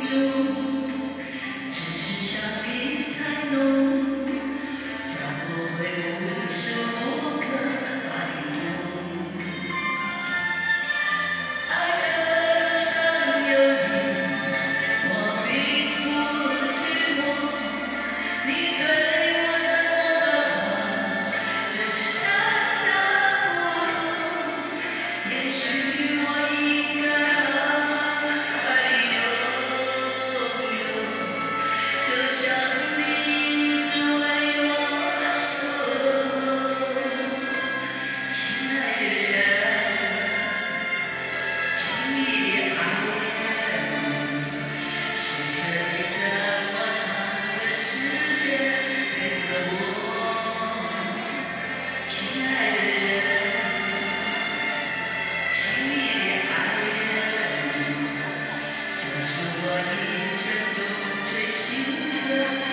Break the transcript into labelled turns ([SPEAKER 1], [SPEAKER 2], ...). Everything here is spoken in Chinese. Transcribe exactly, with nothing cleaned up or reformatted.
[SPEAKER 1] 中，只是想你太浓，找不回无时无刻把你拥。爱的路上有你，我并不寂寞。你对我的话，这是真的不同。也许我应该好好爱你拥有，就像你一直为我守候。亲爱的人，亲密的爱人，谢谢你这么长的时间陪着我。亲爱的人，亲密的爱人，这是我一生中最幸福的。